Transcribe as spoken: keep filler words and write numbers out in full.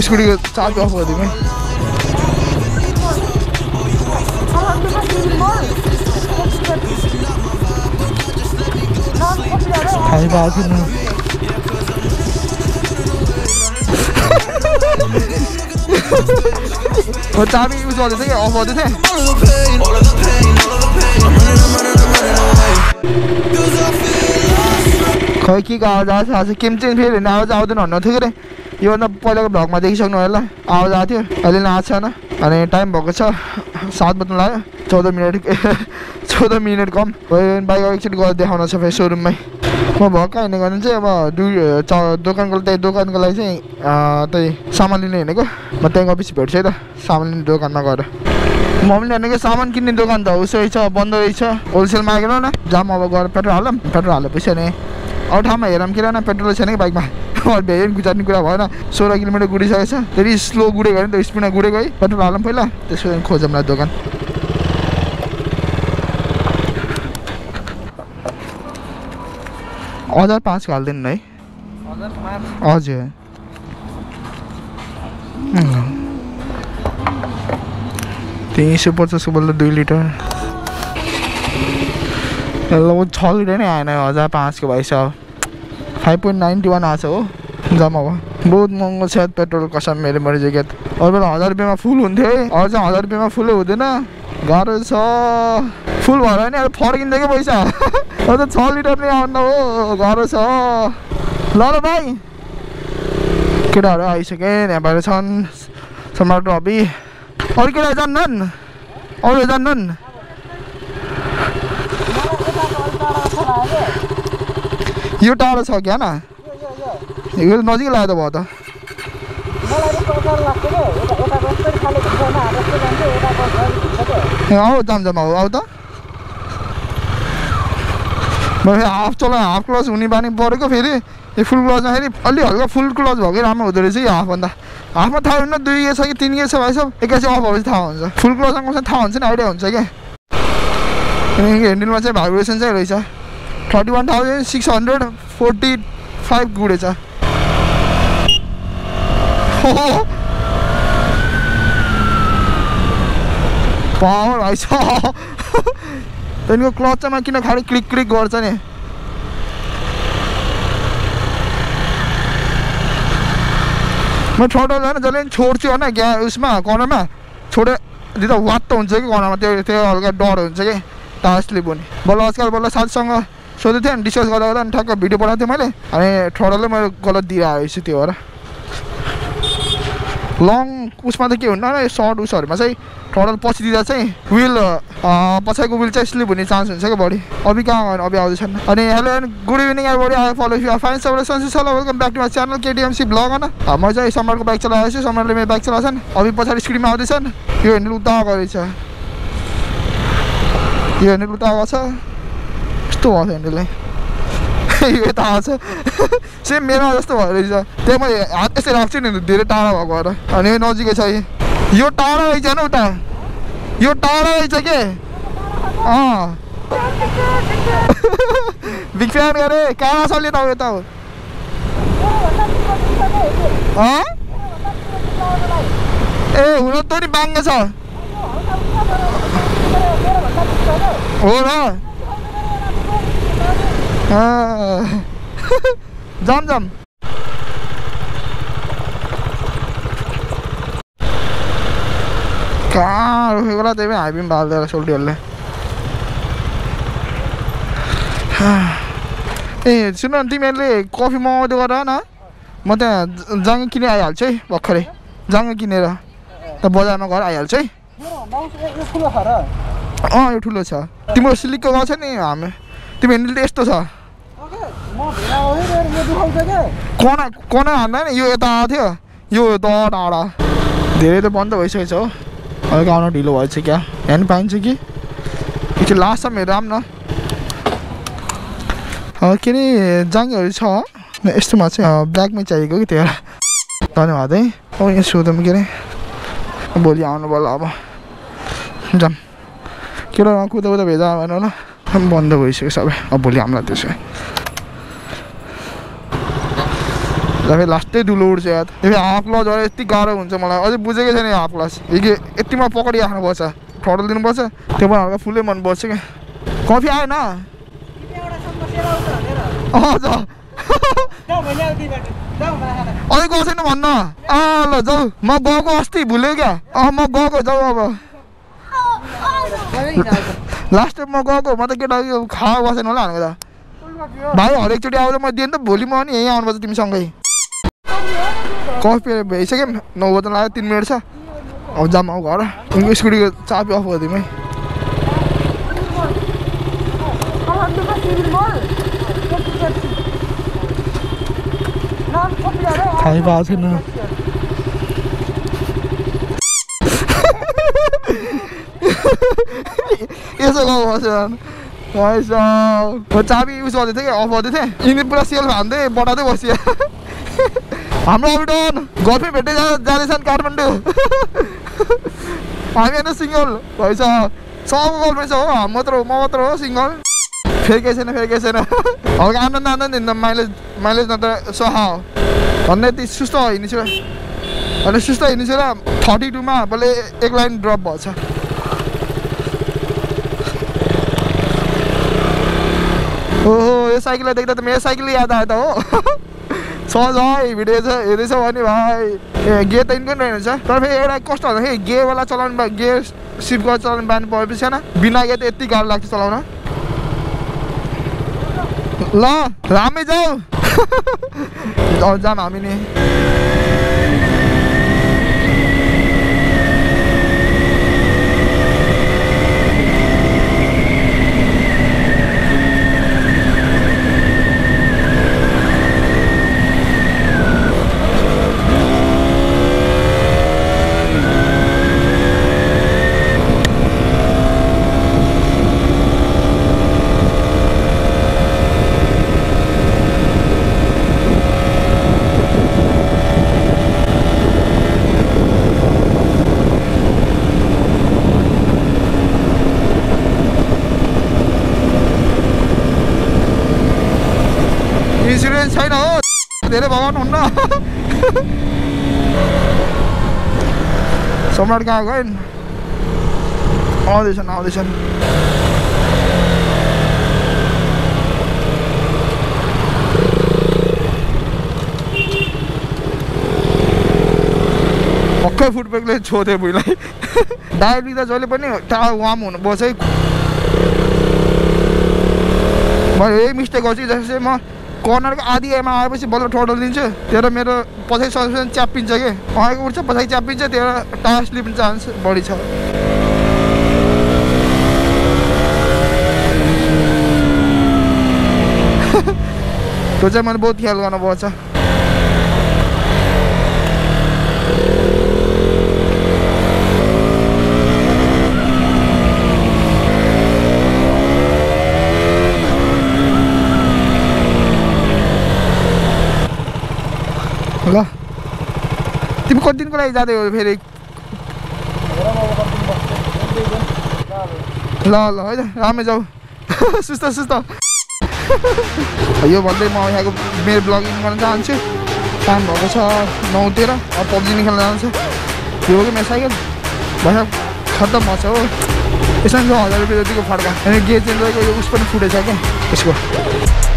स्कुटीको चाबी अफ गरिदिउँ है खाइरहेको थिएन म चाबी युज गर्दै थिएँ कि अफ गर्दै थिएँ खै के को आवाज आएको छ आज केम चाहिँ फेरि हेर्ने आवाज आउँदैन भन्नु थियो कि योभन्दा पहिलाको भ्लगमा देखिसक्नु होला आवाज आएको थियो अहिले नै आएको छैन अनि टाइम भएको छ सात बज्नु लाग्यो चौध मिनट चौध मिनट कम भयो बाइक एकचोटि गएर देखाउन छ फेरि सोरुममै म भक्क हिँड्ने गर्नु चाहिँ अब दुई दोकानको त्यही दोकानको लागि चाहिँ त्यही सामान लिने हिँडेको म त्यहीँ गएपछि भेट्छु है त सामान लिने दोकानमा गएर मम्मीले भनेको सामान किन्ने दोकान त उसो रहेछ बन्द रहेछ होलसेल मागेर न जाम अब गएर पेट्रोल हालौँ पेट्रोल हालेपछि अनि अरू ठाउँमा हेरौँ कि न पेट्रोल छैन कि बाइकमा भ्याइ गुजार्ने कुरा भएन सोह्र किलोमिटर गुडिसकेको छ फेरि स्लो गुडेको होइन त स्पिडमा गुडेको है पेट्रोल हालौँ पहिला त्यसपछि खोजौँला दोकान हजार पाँचको हालिदिनु है हजुर तिन सौ पचासको बल्ल दुई लिटर लगभग छ लिटर नै आएन हजार पाँचको भइसक्यो फाइभ पोइन्ट नाइन्टी वान आएको छ हो जम्मा भयो बहुत महँगो छ पेट्रोल कसम मेरो मरि जग्गा अरू बेला हजार रुपियाँमा फुल हुन्थ्यो है अरू चाहिँ हजार रुपियाँमा फुलै हुँदैन गाह्रो छ फुल भएर नि अब फर्किँदै क्या पैसा अझ छ लिटर नै आउनु हो गाह्रो छ ल ल भाइ केटाहरू आइसके यहाँबाट छन् सम्राट रवि अरू केटा जान्नन् अरू जान्नन् यो टाढो छ क्या न यो नजिकै लाग्यो त भयो त आऊ जाम जाम आऊ आऊ त म हाफ चला हाफ क्लच हुने बानी परेको फेरि यो फुल क्लचमा फेरि अलि हल्का फुल क्लच भएकै राम्रो हुँदो रहेछ यो हाफभन्दा हाफमा थाहा हुन्न दुई गे छ कि तिन गे छ भाइ सब एक्कासी अफ भएपछि थाहा हुन्छ फुल क्लचमा कसै थाहा हुन्छ नि आइडिया हुन्छ क्या ह्यान्डलमा चाहिँ भाइब्रेसन चाहिँ रहेछ thirty one thousand six hundred forty five गुडेछ पावर भाइ छ त्यहाँदेखिको क्लचमा किन खालि क्लिक क्लिक गर्छ नि म छोटो जान जसले छोड्छु होइन ग्या उसमा कर्नरमा छोडे दिँदा वात त हुन्छ कि कर्नरमा त्यो त्यो हल्का डर हुन्छ कि टास्कले पनि बल्ल आजकल बल्ल साथीसँग सोधेको थिएँ अनि डिस्कस गर्दा गर्दा अनि ठ्याक्क भिडियो पठाएको थिएँ मैले अनि ठोडोले मैले गलत दिइरहेको छु त्यो भएर लङ उसमा त के हुन्न सर्ट उसहरूमा चाहिँ ठोडल पछि दिँदा चाहिँ विल पछाडिको विल चाहिँ स्लिप हुने चान्स हुन्छ क्या बढी अभि कहाँ गयो अभि आउँदैछन् अनि hello and good evening everybody I follow you fine सबैलाई सन्चै छ welcome back to my channel KTMC blog होइन म चाहिँ सम्राटको बाइक चलाएको छु सम्राटले मेरो बाइक चलाएको छन् अभि पछाडि स्क्रिनमा आउँदैछन् यो हेर्नु उता गएको छ यो हेर्नु उता गएको छ यस्तो भएको छ हेर्नुलाई यो यता आएको छ सेम मेरोमा जस्तो भयो रहेछ त्यही मैले हात यसरी राख्छु नि धेरै टाढा भएको भएर अनि यो नजिकै छ यो टाढा रहेछ होइन उता यो टाढा रहेछ के अँ बिग फ्यान गरे कहाँ चल्यो त यता हो ए हुन त नि बाङ्गे छ हो र जाम जाम कहाँ रोकेको होला त्यही पनि हामी पनि बाल्दैन सोल्टीहरूले ए सुन न तिमीहरूले कफी मगाउँदै गर न म त्यहाँ जाँगे किने आइहाल्छु है भर्खरै जाँगे किनेर त बजारमा गएर आइहाल्छु है अँ यो ठुलो छ तिम्रो सिलिकको गएको छ नि हामी तिम्रो ह्यान्डल त यस्तो छ कना कना हान्दा नि यो यता आएको थियो यो त टाढा धेरै त बन्द भइसकेको छ हो हल्का आउन ढिलो भएछ क्या ह्यान्ड पाइन्छ कि एकछिन लास्टसम्म हेर आऊँ न के अरे जाङ्गीहरू छ यस्तोमा चाहिँ ब्ल्याकमै चाहिएको कि त्यही धन्यवाद है अब यहाँ सोधौँ के अरे भोलि आउनु पर्ला अब जाऊँ केटा कुदा कुदा भेजा भएन होला बन्द भइसक्यो सबै अब भोलि आउँला त्यसो ल फेरि लास्टै धुलो उड्छ याद। फेरि हाफ क्लच भयो यति गाह्रो हुन्छ मलाई अझै बुझेकै छैन हाफ क्लच हिजो यतिमा पक्रिराख्नुपर्छ थ्रोटल दिनुपर्छ त्यो पनि हल्का फुल्लै मनपर्छ क्या। कफी आएन हजुर अझै गएको छैन भन्न अँ ल जाऊ म गएको अस्ति भुल्यो क्या अँ म गएको जाऊ अब लास्ट टाइम म गएको म त केटा खा बसेन होला भनेको त भाइ हरेकचोटि आउँदा म दिएँ नि त भोलि म नि यहीँ आउनुपर्छ तिमीसँगै। कफी भइसक्यो नौ बज्न लाग्यो तिन मिनट छ अब जाम आऊ घर उनको स्कुटीको चाबी अफ गरिदिउँ है। थाहै पाएको छैन यसो गाउँ बस्यो म चाबी युज गर्दै थिएँ कि अफ गर्दै थिएँ यिनी पुरा सेल हान्दै बढाउँदै बसियो। हाम्रो अबिडन गर्लफ्रेन्ड भेट्दै जा जाँदैछन् काठमाडौँ हामी होइन सिङ्गल भएछ सबको गर्लफ्रेन्ड छ हो हम मात्र हो म मात्र हो सिङ्गल फेरि केही छैन फेरि केही छैन हल्का आनन्द आनन्द हिँड्दा माइलेज माइलेज न त सहा हो भन्दा यति सुस्त हिँडिछु अनि सुस्त हिँडिछु र थर्टी टूमा बल्ल एक लाइन ड्रप भएछ। ओहो यो साइकललाई देख्दा त मेरो साइकल याद आयो त हो सहज है भिडियो छ हेर्दैछ भने भाइ ए गे त यिनको पनि रहेछ तर फेरि एउटा कस्तो भन्दाखेरि गेवाला चलाउनु भयो गे सिफ्ट गरेर चलाउनु बानी परेपछि छैन बिना गे त यति गाह्रो लाग्छ चलाउन। ल रामै जाऊ जाम हामी नि इन्सुरेन्स छैन हो धेरै भगवान् हुन्न सम्राट कहाँ गयो आउँदैछन् आउँदैछन् भक्कै फुटब्रेकले छोड्यो भुइँलाई डायर बिग्दा जहिले पनि टाढा वार्म हुनुपर्छ है। म यही मिस्टेक गर्छु जस्तै म कर्नरको आधी एमा आएपछि बल्ल थ्रोटल दिन्छु त्यो मेरो पछाडि सस्पेन्सन च्याप्पिन्छ कि अगाडिको उठ्छ पछाडि च्याप्पिन्छ त्यो टायर स्लिप चान्स बढी छ। त्यो चाहिँ मैले बहुत ख्याल गर्नुपर्छ। ल तिमी कति दिनको लागि जाँदै हो फेरि ल ल है त रामै जाऊ सुस्त सुस्त यो भन्दै म यहाँको मेरो ब्लगिङ गर्न चाहन्छु। टाइम भएको छ नौतिर अब पब्जी नि खेल्न जान्छ यो हो कि मेरो साइकल भएर खत्तम भएको छ हो यसमा छ हजार रुपियाँ जतिको फर्का अनि गे चेन्ज गरेको यो उस पनि फुटेछ क्या यसको।